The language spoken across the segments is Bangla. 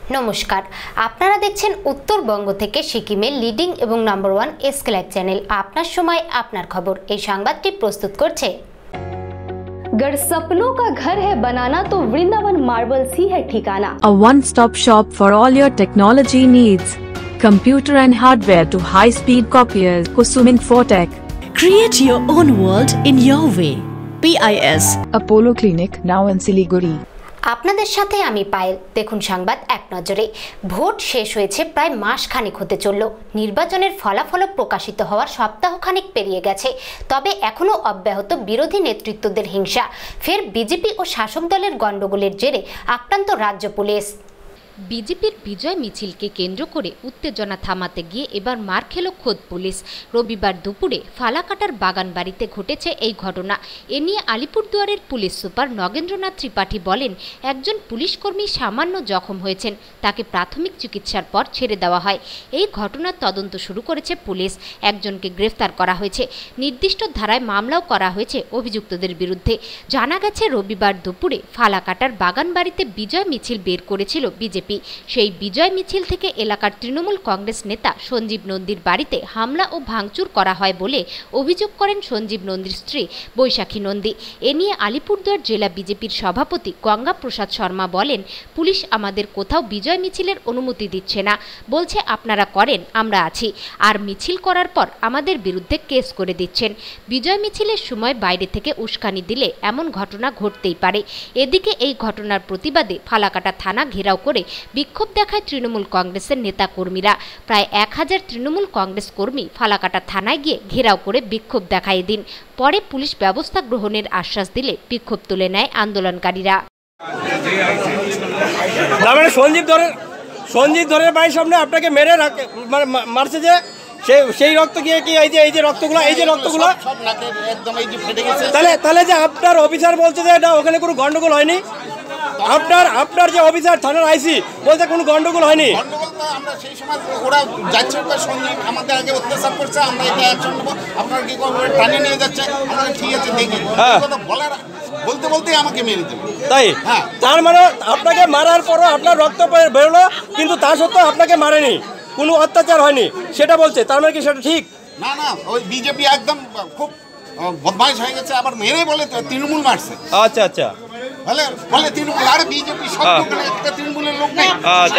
নমস্কার, আপনারা দেখছেন উত্তরবঙ্গ থেকে সিকিমের লিডিং এবং নাম্বার 1 এসকেলাইভ চ্যানেল। আপনার সময় আপনার খবর। এই সংবাদটি প্রস্তুত করছে। अगर सपनों का घर है बनाना तो वृंदावन मार्बल्स ही है ठिकाना। A one-stop shop for all your technology needs. Computer and hardware to high-speed copiers. Kusum Infotech. Create your own world in your way. PIS. Apollo Clinic now in Siliguri. আপনাদের সাথে আমি পায়েল। দেখুন সংবাদ এক নজরে। ভোট শেষ হয়েছে, প্রায় মাস খানিক হতে চলল। নির্বাচনের ফলাফল প্রকাশিত হওয়ার সপ্তাহখানিক পেরিয়ে গেছে, তবে এখনও অব্যাহত বিরোধী নেতৃত্বদের হিংসা। ফের বিজেপি ও শাসক দলের গণ্ডগোলের জেরে আক্রান্ত রাজ্য পুলিশ। বিজেপির বিজয় মিছিলকে কেন্দ্র করে উত্তেজনা থামাতে গিয়ে এবার মার খেল খোদ পুলিশ। রবিবার দুপুরে ফালাকাটার বাগানবাড়িতে ঘটেছে এই ঘটনা। এ নিয়ে আলিপুরদুয়ারের পুলিশ সুপার নগেন্দ্রনাথ ত্রিপাঠী বলেন, একজন পুলিশকর্মী সামান্য জখম হয়েছেন, তাকে প্রাথমিক চিকিৎসার পর ছেড়ে দেওয়া হয়। এই ঘটনার তদন্ত শুরু করেছে পুলিশ। একজনকে গ্রেফতার করা হয়েছে। নির্দিষ্ট ধারায় মামলাও করা হয়েছে অভিযুক্তদের বিরুদ্ধে। জানা গেছে, রবিবার দুপুরে ফালাকাটার বাগানবাড়িতে বিজয় মিছিল বের করেছিল বিজেপি। সেই বিজয় মিছিল থেকে এলাকার তৃণমূল কংগ্রেস নেতা সঞ্জীব নন্দীর বাড়িতে হামলা ও ভাঙচুর করা হয় বলে অভিযোগ করেন সঞ্জীব নন্দীর স্ত্রী বৈশাখী নন্দী। এ নিয়ে আলিপুরদুয়ার জেলা বিজেপির সভাপতি গঙ্গা প্রসাদ শর্মা বলেন, পুলিশ আমাদের কোথাও বিজয় মিছিলের অনুমতি দিচ্ছে না, বলছে আপনারা করেন, আমরা আছি, আর মিছিল করার পর আমাদের বিরুদ্ধে কেস করে দিচ্ছেন। বিজয় মিছিলের সময় বাইরে থেকে উস্কানি দিলে এমন ঘটনা ঘটতেই পারে। এদিকে এই ঘটনার প্রতিবাদে ফালাকাটা থানা ঘেরাও করে বিক্ষোভ দেখায় তৃণমূল কংগ্রেসের নেতা কর্মীরা। প্রায় 1000 তৃণমূল কংগ্রেস কর্মী ফালাকাটা থানায় গিয়ে ঘেরাও করে বিক্ষোভ দেখায় এদিন। পরে পুলিশ ব্যবস্থা গ্রহণের আশ্বাস দিলে বিক্ষোভ তুলে নেয় আন্দোলনকারীরা। সঞ্জীব ধরের বাড়ির সামনে আপনাকে মেরে মারছে, যে সেই রক্ত গিয়ে কি এই যে রক্তগুলো, তাহলে যে আপনার অফিসার বলছে যে এটা ওখানে কোনো গন্ডগোল হয়নি। আপনার যে অফিসার থানার আইসি বলতে কোনো গন্ডগোল হয়নি। আমরা সেই সময় ওরা যাচ্ছে, সঞ্জীব আমাদের আগে অত্যাচার করছে, আমরা এটা অ্যাকশন নেবো, আপনারা কি করবেন, টানিয়ে নিয়ে যাচ্ছে, আমরা ঠিক আছে দেখি, বলতে আমাকে মেরে দেবে। তাই তার মানে আপনাকে মারার পরও আপনার রক্ত বেরোলো, কিন্তু তা সত্ত্বেও আপনাকে মারেনি, কোনো অত্যাচার হয়নি সেটা বলছে। তার মানে কি সেটা ঠিক? না, ওই বিজেপি একদম খুব বদমাইশ হয়ে গেছে, আবার মেরে বলে তৃণমূল মারছে। আচ্ছা বলে তৃণমূল, আর বিজেপি সব একটা তৃণমূলের লোক নেই।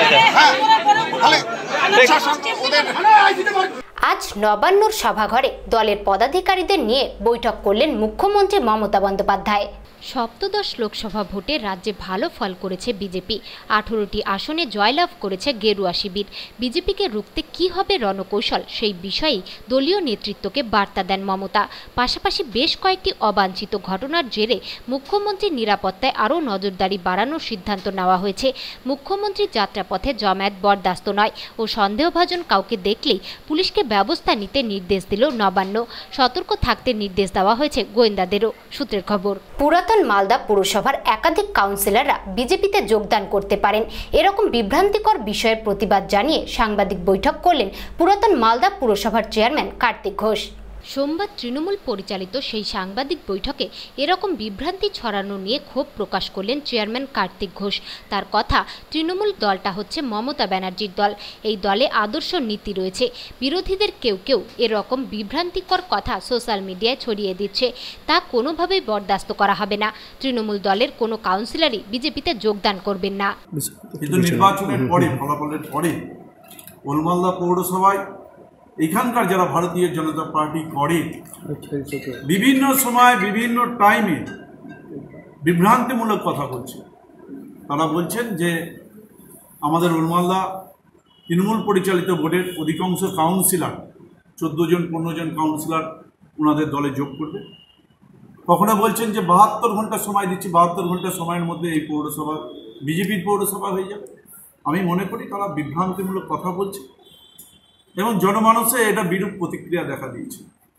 আজ নবান্নর সভাঘরে দলের পদাধিকারীদের নিয়ে বৈঠক করলেন মুখ্যমন্ত্রী মমতা বন্দ্যোপাধ্যায়। সপ্তদশ লোকসভা ভোটে রাজ্যে ভালো ফল করেছে বিজেপি। 18টি আসনে জয়লাভ করেছে গেরুয়া শিবির। বিজেপিকে রুখতে কী হবে রণকৌশল, সেই বিষয়েই দলীয় নেতৃত্বকে বার্তা দেন মমতা। পাশাপাশি বেশ কয়েকটি অবাঞ্ছিত ঘটনার জেরে মুখ্যমন্ত্রীর নিরাপত্তায় আরও নজরদারি বাড়ানোর সিদ্ধান্ত নেওয়া হয়েছে। মুখ্যমন্ত্রীর যাত্রাপথে জমায়েত বরদাস্ত নয় ও সন্দেহভাজন কাউকে দেখলেই পুলিশকে ব্যবস্থা নিতে নির্দেশ দিল নবান্ন। সতর্ক থাকতে নির্দেশ দেওয়া হয়েছে গোয়েন্দাদেরও। সূত্রের খবর, পুরাতন মালদা পুরসভার একাধিক কাউন্সিলররা বিজেপিতে যোগদান করতে পারেন, এরকম বিভ্রান্তিকর বিষয়ের প্রতিবাদ জানিয়ে সাংবাদিক বৈঠক করলেন পুরাতন মালদা পুরসভার চেয়ারম্যান কার্তিক ঘোষ। সোমবার তৃণমূল পরিচালিত সেই সাংবাদিক বৈঠকে এরকম বিভ্রান্তি ছড়ানো নিয়ে ক্ষোভ প্রকাশ করলেন চেয়ারম্যান কার্তিক ঘোষ। তার কথা, তৃণমূল দলটা হচ্ছে মমতা ব্যানার্জির দল। এই দলে আদর্শ নীতি রয়েছে। বিরোধীদের কেউ এরকম বিভ্রান্তিকর কথা সোশ্যাল মিডিয়ায় ছড়িয়ে দিচ্ছে, তা কোনোভাবেই বরদাস্ত করা হবে না। তৃণমূল দলের কোনো কাউন্সিলরই বিজেপিতে যোগদান করবেন না। কিন্তু নির্বাচনের পরে, ফলাফলের পরে ওলমালদা পৌরসভায় এখানকার যারা ভারতীয় জনতা পার্টি করে বিভিন্ন সময় বিভিন্ন টাইমে বিভ্রান্তিমূলক কথা বলছে। তারা বলছেন যে আমাদের ওলমালদা তৃণমূল পরিচালিত বোর্ডের অধিকাংশ কাউন্সিলর, 14 জন 15 জন কাউন্সিলর ওনাদের দলে যোগ করবে। কখনো বলছেন যে 72 ঘন্টা সময় দিচ্ছি, 72 ঘন্টা সময়ের মধ্যে এই পৌরসভা বিজেপির পৌরসভা হয়ে যাবে। আমি মনে করি তারা বিভ্রান্তিমূলক কথা বলছে এবং জনমানসে এটা বিরূপ প্রতিক্রিয়া দেখা দিয়েছে।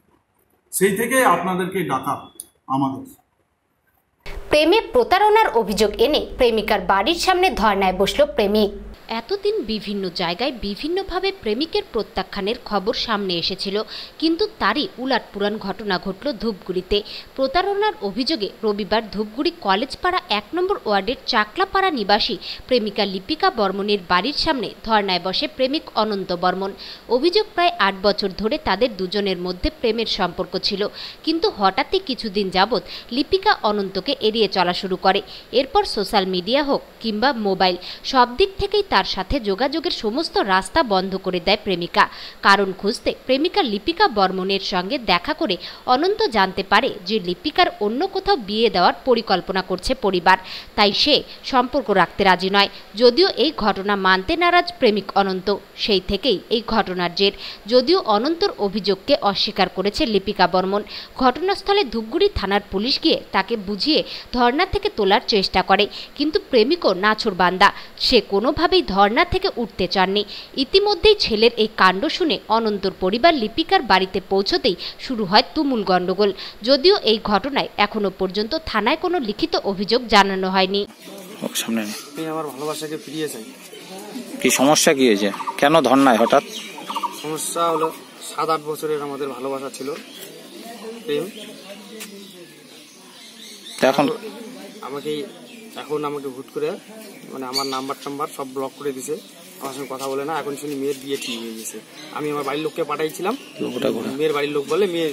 সেই থেকে আপনাদেরকে ডাকা আমাদের। প্রেমে প্রতারণার অভিযোগ এনে প্রেমিকার বাড়ির সামনে ধর্নায় বসল প্রেমিক। এতদিন বিভিন্ন জায়গায় বিভিন্নভাবে প্রেমিকের প্রত্যাখ্যানের খবর সামনে এসেছিল, কিন্তু তারই উলাটপুরান ঘটনা ঘটল ধূপগুড়িতে। প্রতারণার অভিযোগে রবিবার ধূপগুড়ি কলেজপাড়া 1 নম্বর ওয়ার্ডের চাকলাপাড়া নিবাসী প্রেমিকা লিপিকা বর্মনের বাড়ির সামনে ধর্নায় বসে প্রেমিক অনন্ত বর্মন। অভিযোগ, প্রায় 8 বছর ধরে তাদের দুজনের মধ্যে প্রেমের সম্পর্ক ছিল, কিন্তু হঠাৎই কিছুদিন যাবৎ লিপিকা অনন্তকে এড়িয়ে চলা শুরু করে। এরপর সোশ্যাল মিডিয়া হোক কিংবা মোবাইল, সব দিক থেকেই তার সাথে যোগাযোগের সমস্ত রাস্তা বন্ধ করে দেয় প্রেমিকা। কারণ খুঁজতে প্রেমিকা লিপিকা বর্মনের সঙ্গে দেখা করে অনন্ত জানতে পারে যে লিপিকার অন্য কোথাও বিয়ে দেওয়ার পরিকল্পনা করছে পরিবার, তাই সে সম্পর্ক রাখতে রাজি নয়। যদিও এই ঘটনা মানতে নারাজ প্রেমিক অনন্ত, সেই থেকেই এই ঘটনার জের। যদিও অনন্তর অভিযোগকে অস্বীকার করেছে লিপিকা বর্মন। ঘটনাস্থলে ধূপগুড়ি থানার পুলিশ গিয়ে তাকে বুঝিয়ে ধর্না থেকে তোলার চেষ্টা করে, কিন্তু প্রেমিকও নাছোড়বান্দা, সে কোনোভাবেই ধর্না থেকে উঠতে চাননি। ইতিমধ্যেই ছেলের এই কাণ্ড শুনে অনন্তর পরিবার লিপিকার বাড়িতে পৌঁছতেই শুরু হয় তুমুল গণ্ডগোল। যদিও এই ঘটনায় এখনো পর্যন্ত থানায় কোনো লিখিত অভিযোগ জানানো হয়নি। সামনে আমি আমার ভালোবাসাকে ফিরিয়ে চাই। কি সমস্যা কি হয়েছে, কেন ধর্নায় হঠাৎ? সমস্যা হলো 7-8 বছরের আমাদের ভালোবাসা ছিল, প্রেম। এখন আমাকে হুট করে মানে আমার নাম্বার সব ব্লক করে দিছে, আমার সঙ্গে কথা বলে না। এখন শুনি মেয়ের বিয়ে ঠিক হয়ে গেছে। আমি আমার বাড়ির লোককে পাঠাইছিলাম, মেয়ের বাড়ির লোক বলে মেয়ের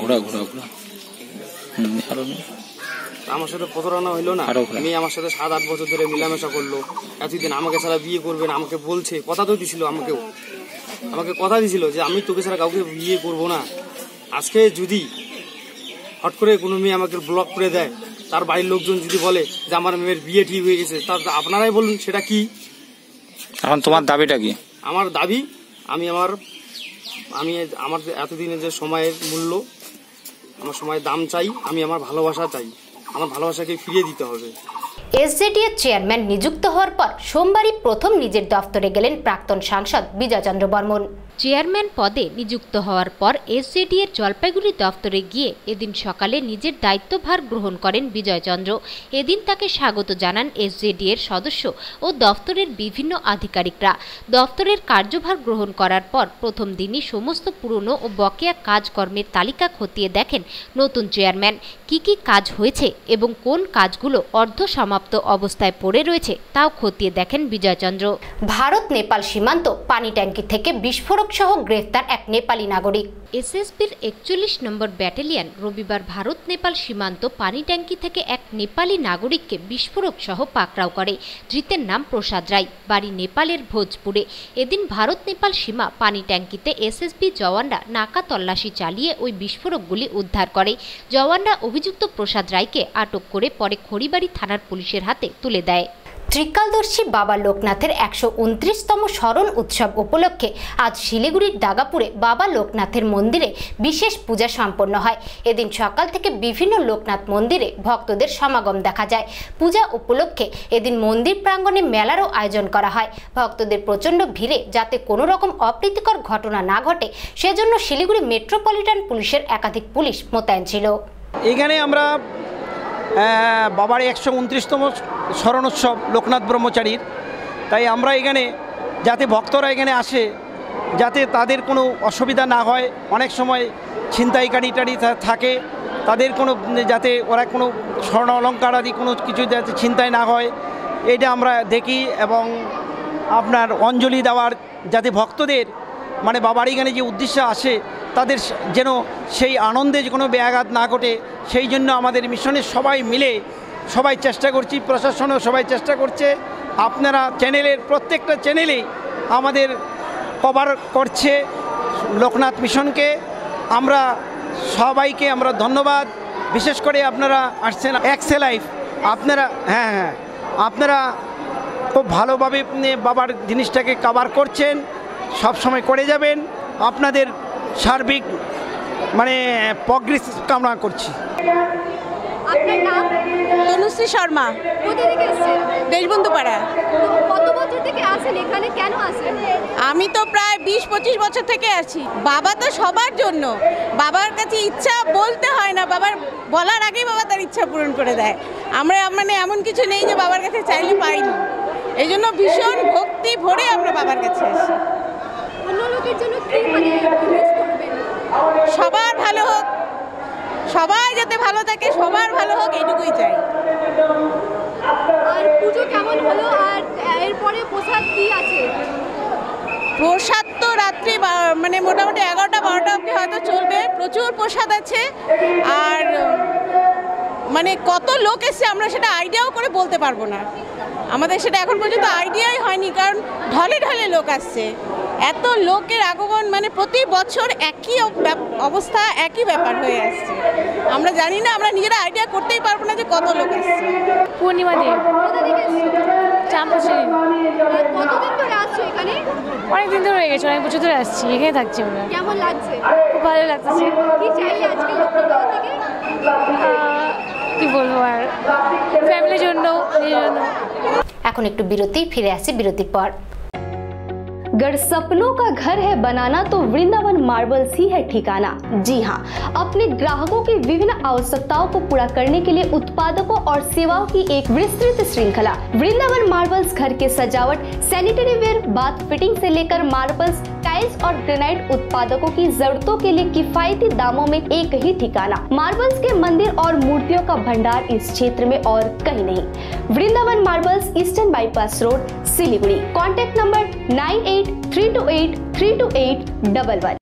আমার সাথে প্রতারণা হইলো না। মেয়ে আমার সাথে 7-8 বছর ধরে মেলামেশা করলো, এতদিন আমাকে ছাড়া বিয়ে করবে না, আমাকে বলছে, কথা তো দিছিল, আমাকে কথা দিছিল যে আমি তোকে ছাড়া কাউকে বিয়ে করবো না। আজকে যদি হট করে কোনো মেয়ে আমাকে ব্লক করে দেয়, তার বাড়ির লোকজন যদি বলে যে আমার মেয়ের বিয়ে ঠিক হয়ে গেছে, তার আপনারাই বলুন সেটা কি? এখন তোমার দাবিটা কি? আমার দাবি, আমি আমার এতদিনের যে সময়ের মূল্য, আমার সময়ের দাম চাই, আমি আমার ভালোবাসা চাই, আমার ভালোবাসাকে ফিরিয়ে দিতে হবে। এসজেডিএর চেয়ারম্যান নিযুক্ত হওয়ার পর সোমবারই প্রথম নিজের দফতরে গেলেন প্রাক্তন সাংসদ বিজয় চন্দ্র বর্মন। চেয়ারম্যান পদে নিযুক্ত হওয়ার পর এসজেডিএর জলপাইগুড়ি দফতরে গিয়ে এদিন সকালে নিজের দায়িত্বভার গ্রহণ করেন বিজয়চন্দ্র। এদিন তাকে স্বাগত জানান এসজেডিএর সদস্য ও দফতরের বিভিন্ন আধিকারিকরা। দফতরের কার্যভার গ্রহণ করার পর প্রথম দিনই সমস্ত পুরনো ও বকেয়া কাজকর্মের তালিকা খতিয়ে দেখেন নতুন চেয়ারম্যান। কি কি কাজ হয়েছে এবং কোন কাজগুলো অর্ধসমাপ্ত অবস্থায় পড়ে রয়েছে তাও খতিয়ে দেখেন বিজয়চন্দ্র। ভারত নেপাল সীমান্ত পানি ট্যাঙ্কি থেকে বিস্ফোরক সহ গ্রেফতার এক নেপালি নাগরিক। এসএসবির 41 নম্বর ব্যাটালিয়ন রবিবার ভারত নেপাল সীমান্ত পানি ট্যাঙ্কি থেকে এক নেপালি নাগরিককে বিস্ফোরক সহ পাকড়াও করে। ধৃতের নাম প্রসাদ রায়, বাড়ি নেপালের ভোজপুরে। এদিন ভারত নেপাল সীমা পানি ট্যাঙ্কিতে এসএসবি জওয়ানরা নাকা তল্লাশি চালিয়ে ওই বিস্ফোরকগুলি উদ্ধার করে। জওয়ানরা অভিযুক্ত প্রসাদ রায়কে আটক করে পরে খড়িবাড়ি থানার পুলিশের হাতে তুলে দেয়। ত্রিকালদর্শী বাবা লোকনাথের 129তম স্মরণ উৎসব উপলক্ষে আজ শিলিগুড়ির দাগাপুরে বাবা লোকনাথের মন্দিরে বিশেষ পূজা সম্পন্ন হয়। এদিন সকাল থেকে বিভিন্ন লোকনাথ মন্দিরে ভক্তদের সমাগম দেখা যায়। পূজা উপলক্ষে এদিন মন্দির প্রাঙ্গণে মেলারও আয়োজন করা হয়। ভক্তদের প্রচণ্ড ভিড়ে যাতে কোনো রকম অপ্রীতিকর ঘটনা না ঘটে সেজন্য শিলিগুড়ি মেট্রোপলিটন পুলিশের একাধিক পুলিশ মোতায়েন ছিল। এখানে আমরা বাবার 129তম স্মরণোৎসব লোকনাথ ব্রহ্মচারীর, তাই আমরা এখানে যাতে ভক্তরা এখানে আসে যাতে তাদের কোনো অসুবিধা না হয়। অনেক সময় ছিনতাইকারী থাকে, তাদের কোনো যাতে ওরা কোনো স্বর্ণ অলঙ্কার আদি কোনো কিছু যাতে ছিনতাই না হয় এটা আমরা দেখি। এবং আপনার অঞ্জলি দেওয়ার যাতে ভক্তদের মানে বাবার এখানে যে উদ্দেশ্যে আসে তাদের যেন সেই আনন্দে যে কোনো ব্যাঘাত না ঘটে সেই জন্য আমাদের মিশনের সবাই মিলে সবাই চেষ্টা করছি, প্রশাসনও সবাই চেষ্টা করছে। আপনারা চ্যানেলের প্রত্যেকটা চ্যানেলেই আমাদের কভার করছে লোকনাথ মিশনকে। আমরা সবাইকে আমরা ধন্যবাদ, বিশেষ করে আপনারা আসছেন এক্সে লাইফ, আপনারা আপনারা খুব ভালোভাবে বাবার জিনিসটাকে কভার করছেন, সব সময় করে যাবেন। আপনাদের সার্বিক মানে প্রগ্রেস কামনা করছি। আপনার নাম? তনুশ্রী শর্মা। কোথা থেকে এসেছেন? দেশবন্ধু পাড়া। কত বছর থেকে আসেন এখানে, কেন আসেন? আমি তো প্রায় 20-25 বছর থেকে আছি। বাবা তো সবার জন্য, বাবার কাছে ইচ্ছা বলতে হয় না, বাবার বলার আগেই বাবা তার ইচ্ছা পূরণ করে দেয়। আমরা মানে এমন কিছু নেই যে বাবার কাছে চাইলে পাইনি, এই জন্য ভীষণ ভক্তি ভরে আমরা বাবার কাছে আসি। অন্য লোকের জন্য কি মানে উইশ করবেন? সবার ভালো হোক, সবাই যাতে ভালো থাকে, সবার ভালো হোক, এইটুকুই চাই। আর পুজো কেমন হলো? আর এরপরে প্রসাদ কি আছে? প্রসাদ তো রাত্রি মানে মোটামুটি 11টা-12টা অবধি হয়তো চলবে। প্রচুর প্রসাদ আছে, আর মানে কত লোক এসছে আমরা সেটা আইডিয়াও করে বলতে পারবো না। আমাদের সেটা এখন পর্যন্ত আইডিয়াই হয়নি, কারণ ঢলে ঢলে লোক আসছে। এত লোকের আগমন, মানে প্রতি বছর একই অবস্থা, একই ব্যাপার হয়ে আসছে। আমরা জানি না, আমরা নিজেরা আইডিয়া করতেই পারবো না যে কত লোক আসছে। পূর্ণিমা দেব, কোথা থেকে এসছো? চাম্পাশালী। কতদিন ধরে আসছো এখানে? অনেকদিন ধরে হয়ে গেছে, অনেক বছর ধরে আসছি, এখানে থাকছি আমরা। কেমন লাগছে? খুব ভালো লাগতেছে। কি চাইলে আজকে লক্ষ্মীগড় থেকে? কি বলবো, আর ফ্যামিলির জন্য, নিজের জন্য। এখন একটু বিরতি, ফিরে আসি বিরতির পর। अगर सपनों का घर है बनाना तो वृंदावन मार्बल्स ही है ठिकाना। जी हाँ, अपने ग्राहकों की विभिन्न आवश्यकताओं को पूरा करने के लिए उत्पादकों और सेवाओं की एक विस्तृत श्रृंखला। वृंदावन मार्बल्स घर के सजावट, सैनिटरी वेयर, बाथ फिटिंग से लेकर मार्बल्स, टाइल्स और ग्रेनाइट उत्पादकों की जरूरतों के लिए किफायती दामों में एक ही ठिकाना। मार्बल्स के मंदिर और मूर्तियों का भंडार इस क्षेत्र में और कहीं नहीं। Vrindavan marbles, eastern bypass road, Siliguri. Contact number 9832832811।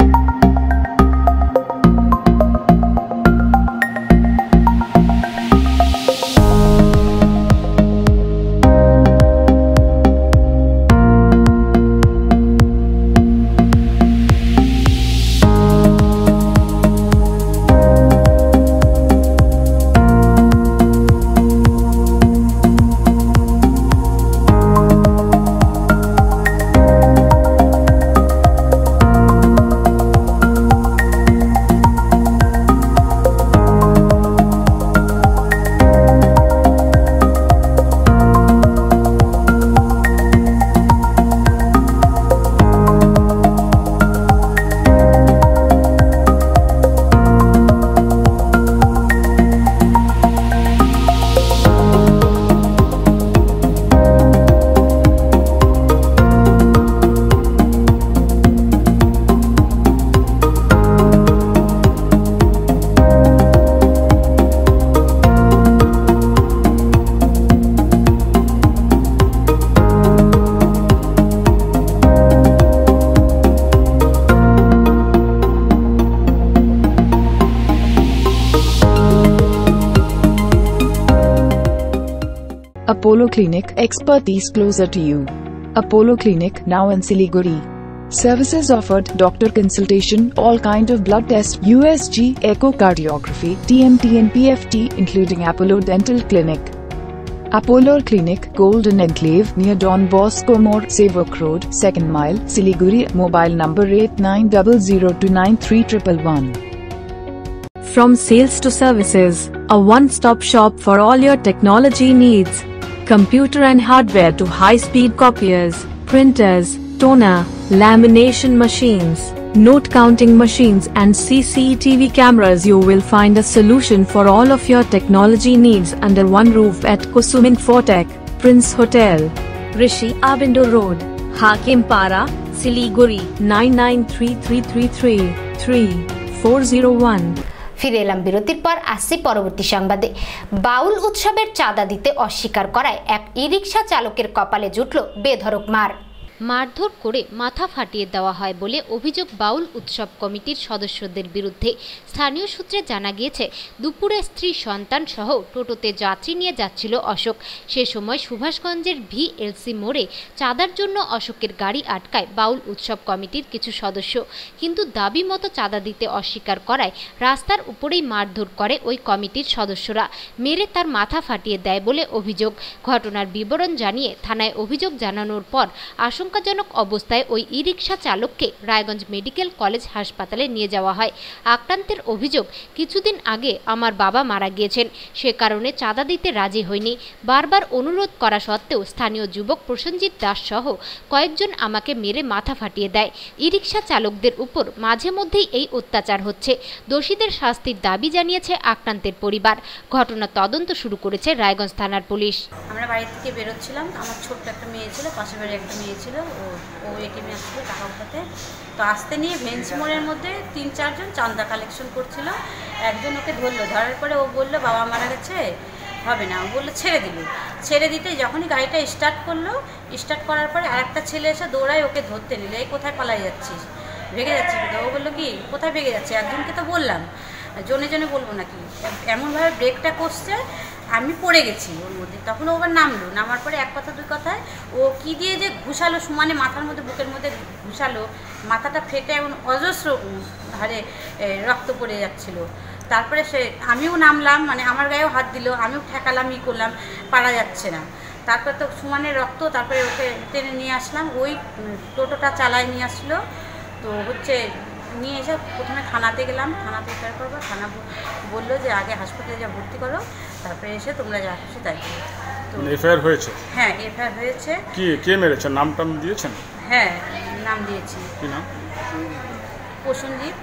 Apollo Clinic, expertise closer to you. Apollo Clinic, now in Siliguri. Services offered: doctor consultation, all kind of blood tests, USG, echocardiography, TMT and PFT, including Apollo Dental Clinic. Apollo Clinic, Golden Enclave, near Don Bosco More, Sevok Road, 2nd Mile, Siliguri. Mobile number 8900293111. From sales to services, a one-stop shop for all your technology needs. Computer and hardware to high-speed copiers, printers, toner, lamination machines, note counting machines and CCTV cameras. You will find a solution for all of your technology needs under one roof at Kusumin Fortech, Prince Hotel, Rishi Abindo Road, Hakimpara, Siliguri. 9933333401. ফিরে এলাম বিরতির পর, আসছি পরবর্তী সংবাদে। বাউল উৎসবের চাঁদা দিতে অস্বীকার করায় এক ই-রিকশা চালকের কপালে জুটল বেধড়ক মার। মারধর করে মাথা ফাটিয়ে দেওয়া হয় বলে অভিযোগ বাউল উৎসব কমিটির সদস্যদের বিরুদ্ধে। স্থানীয় সূত্রে জানা গিয়েছে, দুপুরে স্ত্রী সন্তান সহ টোটোতে যাত্রী নিয়ে যাচ্ছিল অশোক। সে সময় সুভাষগঞ্জের ভিএলসি মোড়ে চাঁদার জন্য অশোকের গাড়ি আটকায় বাউল উৎসব কমিটির কিছু সদস্য, কিন্তু দাবি মতো চাঁদা দিতে অস্বীকার করায় রাস্তার উপরেই মারধর করে ওই কমিটির সদস্যরা, মেরে তার মাথা ফাটিয়ে দেয় বলে অভিযোগ। ঘটনার বিবরণ জানিয়ে থানায় অভিযোগ জানানোর পর আশঙ্কা আশঙ্কাজনক অবস্থায় ওই ই রিক্সা চালককে রায়গঞ্জ মেডিকেল কলেজ হাসপাতালে নিয়ে যাওয়া হয়। আক্রান্তের অভিযোগ, কিছুদিন আগে আমার বাবা মারা গিয়েছেন, সে কারণে চাঁদা দিতে রাজি হয়নি। বারবার অনুরোধ করা সত্ত্বেও স্থানীয় যুবক প্রসেনজিৎ দাস সহ কয়েকজন আমাকে মেরে মাথা ফাটিয়ে দেয়। ই রিক্সা চালকদের উপর মাঝে মধ্যেই এই অত্যাচার হচ্ছে। দোষীদের শাস্তির দাবি জানিয়েছে আক্রান্তের পরিবার। ঘটনা তদন্ত শুরু করেছে রায়গঞ্জ থানার পুলিশ। আমরা বাড়ি থেকে বেরোচ্ছিলাম, আমার ছোট্ট একটা মেয়ে ছিল, পাশের বাড়ি একটা মেয়ে ছিল, ও এটিএমে আসছিল টাকা উঠাতে। তো আসতে নিয়ে ভেঞ্চ মোড়ের মধ্যে 3-4 জন চাঁদা কালেকশন করছিল। একজন ওকে ধরলো, ধরার পরে ও বললো বাবা মারা গেছে, হবে না। ও বললো ছেড়ে দিল। ছেড়ে দিতে যখনই গাড়িটা স্টার্ট করলো, স্টার্ট করার পরে আরেকটা ছেলে এসে দৌড়ায় ওকে ধরতে নিল। এই কোথায় পালাই যাচ্ছিস, ভেগে যাচ্ছিস কোথায়? ও বললো কি কোথায় ভেগে যাচ্ছে, একজনকে তো বললাম, জনে জনে বলবো নাকি। এমনভাবে ব্রেকটা করছে, আমি পড়ে গেছি ওর মধ্যে। তখন ও আবার নামলো, নামার পরে এক কথা দুই কথায় ও কি দিয়ে যে ঘুষালো, সমানে মাথার মধ্যে বুকের মধ্যে ঘুষালো, মাথাটা ফেটে এমন অজস্র হারে রক্ত পড়ে যাচ্ছিল। তারপরে আমিও নামলাম, মানে আমার গায়েও হাত দিল, আমিও ঠেকালাম, করলাম, পারা যাচ্ছে না। তারপরে তো সমানে রক্ত, তারপরে ওকে টেনে নিয়ে আসলাম, ওই টোটোটা চালায় নিয়ে আসলো। তো নিয়ে এসে প্রথমে থানাতে গেলাম, থানাতে এফআইআর করবো। থানা বললো যে আগে হাসপাতালে যা ভর্তি করো, তারপরে এসে তোমরা যা খুশি তাই করো। তো এফআইআর হয়েছে? হ্যাঁ, এফআইআর হয়েছে। কে মেরেছে, নামটাম দিয়েছেন? হ্যাঁ, নাম দিয়েছি। কি নাম? প্রসেনজিৎ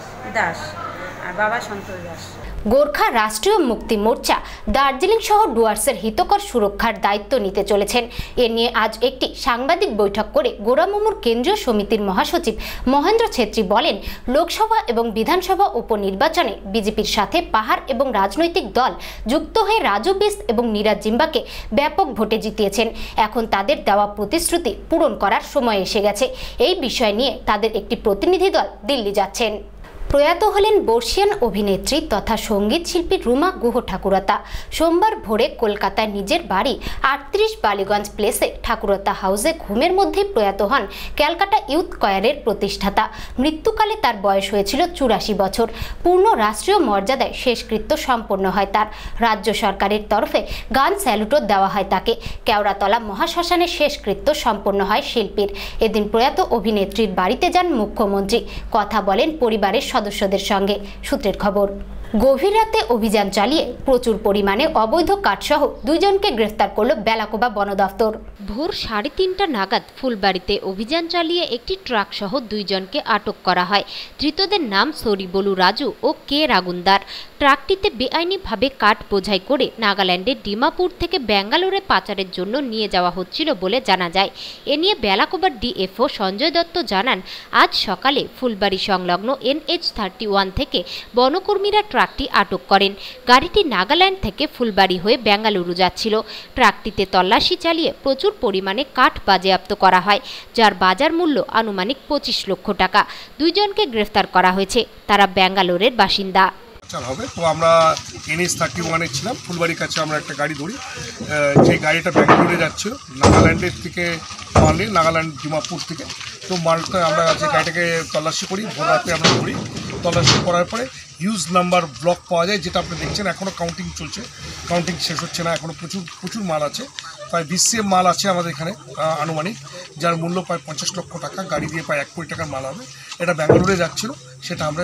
দাস আর বাবা সন্তোষ দাস। গোর্খা রাষ্ট্রীয় মুক্তি মোর্চা দার্জিলিং সহ ডুয়ার্সের হিতকর সুরক্ষার দায়িত্ব নিতে চলেছেন। এ নিয়ে আজ একটি সাংবাদিক বৈঠক করে গোরামুমুর কেন্দ্রীয় সমিতির মহাসচিব মহেন্দ্র ছেত্রী বলেন, লোকসভা এবং বিধানসভা উপনির্বাচনে বিজেপির সাথে পাহাড় এবং রাজনৈতিক দল যুক্ত হয়ে রাজু বিস্ট এবং নীরাজ জিম্বাকে ব্যাপক ভোটে জিতিয়েছেন। এখন তাদের দেওয়া প্রতিশ্রুতি পূরণ করার সময় এসে গেছে। এই বিষয় নিয়ে তাদের একটি প্রতিনিধি দল দিল্লি যাচ্ছেন। প্রয়াত হলেন বর্ষিয়ান অভিনেত্রী তথা সঙ্গীত শিল্পী রুমা গুহ ঠাকুরতা। সোমবার ভোরে কলকাতায় নিজের বাড়ি 38 বালিগঞ্জ প্লেসে ঠাকুরতা হাউসে ঘুমের মধ্যেই প্রয়াত হন ক্যালকাটা ইউথ কয়ারের প্রতিষ্ঠাতা। মৃত্যুকালে তার বয়স হয়েছিল 84 বছর। পূর্ণ রাষ্ট্রীয় মর্যাদায় শেষকৃত্য সম্পন্ন হয় তার। রাজ্য সরকারের তরফে গান স্যালুটও দেওয়া হয় তাকে। কেওড়াতলা মহাশ্মশানে শেষকৃত্য সম্পন্ন হয় শিল্পীর। এদিন প্রয়াত অভিনেত্রীর বাড়িতে যান মুখ্যমন্ত্রী, কথা বলেন পরিবারের সদস্যদের সঙ্গে। সূত্রের খবর। গভীর রাতে অভিযান চালিয়ে প্রচুর পরিমাণে অবৈধ কাঠসহ 2 জনকে গ্রেফতার করল বেলাকোবা বন দফতর। ভোর 3:30টা নাগাদ ফুলবাড়িতে অভিযান চালিয়ে একটি ট্রাক সহ 2 জনকে আটক করা হয়। ধৃতদের নাম সরিবলু রাজু ও কে রাগুন্দার। ট্রাকটিতে বেআইনিভাবে কাঠ বোঝাই করে নাগাল্যান্ডের ডিমাপুর থেকে ব্যাঙ্গালোরে পাচারের জন্য নিয়ে যাওয়া হচ্ছিল বলে জানা যায়। এ নিয়ে বেলাকোবার ডিএফও সঞ্জয় দত্ত জানান, আজ সকালে ফুলবাড়ি সংলগ্ন NH31 থেকে বনকর্মীরা ট্রাকটি আটক করেন। গাড়িটি নাগাল্যান্ড থেকে ফুলবাড়ি হয়ে বেঙ্গালুরু যাচ্ছিল। ট্রাকটিতে তল্লাশি চালিয়ে প্রচুর পরিমাণে কাঠ বাজেয়াপ্ত করা হয়, যার বাজার মূল্য আনুমানিক 25 লক্ষ টাকা। 2 জনকে গ্রেফতার করা হয়েছে, তারা ব্যাঙ্গালোরের বাসিন্দা। হবে তো আমরা NH31 ছিলাম, ফুলবাড়ির কাছে আমরা একটা গাড়ি ধরি, যে গাড়িটা ব্যাঙ্গালোরে যাচ্ছিল নাগাল্যান্ডের থেকে, নাগাল্যান্ড ডিমাপুর থেকে। তো মালটা আমরা যে গাড়িটাকে তল্লাশি করি, ভোর রাতে আমরা ধরি। তল্লাশি করার পরে হিউজ নাম্বার ব্লক পাওয়া যায়, যেটা আপনি দেখছেন এখনও কাউন্টিং চলছে, কাউন্টিং শেষ হচ্ছে না, এখনও প্রচুর মাল আছে। প্রায় 20 CM মাল আছে আমাদের এখানে আনুমানিক, যার মূল্য প্রায় 50 লক্ষ টাকা। গাড়ি দিয়ে প্রায় 1 কোটি টাকার মাল হবে। এটা ব্যাঙ্গালোরে যাচ্ছিল, সেটা আমরা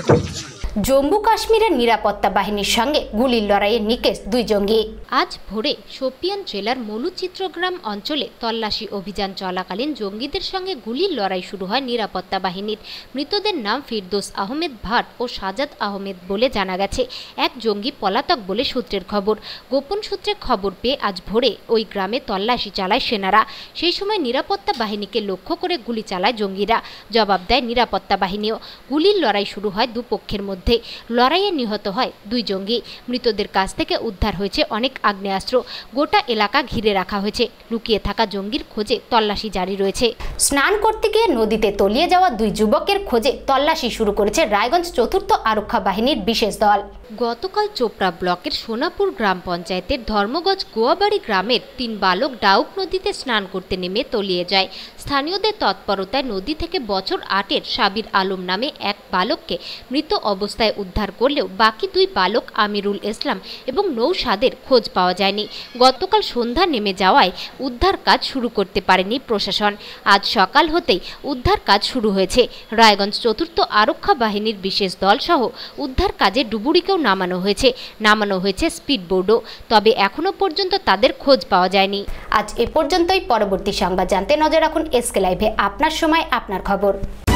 জম্মু কাশ্মীরের নিরাপত্তা বাহিনীর সঙ্গে গুলির লড়াইয়ে নিকেশ 2 জঙ্গি। আজ ভোরে শোপিয়ান জেলার মলুচিত্রগ্রাম অঞ্চলে তল্লাশি অভিযান চলাকালীন জঙ্গিদের সঙ্গে গুলির লড়াই শুরু হয় নিরাপত্তা বাহিনীর। মৃতদের নাম ফিরদৌস আহমেদ ভাট ও সাজাদ আহমেদ বলে জানা গেছে। এক জঙ্গি পলাতক বলে সূত্রের খবর। গোপন সূত্রে খবর পেয়ে আজ ভোরে ওই গ্রামে তল্লাশি চালায় সেনারা। সেই সময় নিরাপত্তা বাহিনীকে লক্ষ্য করে গুলি চালায় জঙ্গিরা। জবাব দেয় নিরাপত্তা বাহিনীও। গুলির লড়াই শুরু হয় দুপক্ষের মধ্যে। লড়াইয়ে নিহত হয় 2 জঙ্গি। মৃতদের কাছ থেকে উদ্ধার হয়েছে অনেক আগ্নেয়াস্ত্র। গোটা এলাকা ঘিরে রাখা হয়েছে। লুকিয়ে থাকা জঙ্গির খোঁজে তল্লাশি জারি রয়েছে। স্নান করতে গিয়ে নদীতে তলিয়ে যাওয়া 2 যুবকের খোঁজে তল্লাশি শুরু করেছে রায়গঞ্জ 4র্থ আরক্ষা বাহিনীর বিশেষ দল। গতকাল চোপড়া ব্লকের সোনাপুর গ্রাম পঞ্চায়েতের ধর্মগঞ্জ গোয়াবাড়ি গ্রামের 3 বালক ডাউক নদীতে স্নান করতে নেমে তলিয়ে যায়। স্থানীয়দের তৎপরতায় নদী থেকে বছর 8-এর সাবির আলম নামে এক বালককে মৃত অবস্থায় উদ্ধার করলেও বাকি 2 বালক আমিরুল ইসলাম এবং নৌসাদের খোঁজ পাওয়া যায়নি। গতকাল সন্ধ্যা নেমে যাওয়ায় উদ্ধার কাজ শুরু করতে পারেনি প্রশাসন। আজ সকাল হতেই উদ্ধার কাজ শুরু হয়েছে। রায়গঞ্জ 4র্থ আরক্ষা বাহিনীর বিশেষ দল সহ উদ্ধার কাজে ডুবুরিকেও নামানো হয়েছে স্পিডবোর্ডও, তবে এখনো পর্যন্ত তাদের খোঁজ পাওয়া যায়নি। আজ এ পর্যন্তই। পরবর্তী সংবাদ জানতে নজর রাখুন এসকে লাইভে। আপনার সময় আপনার খবর।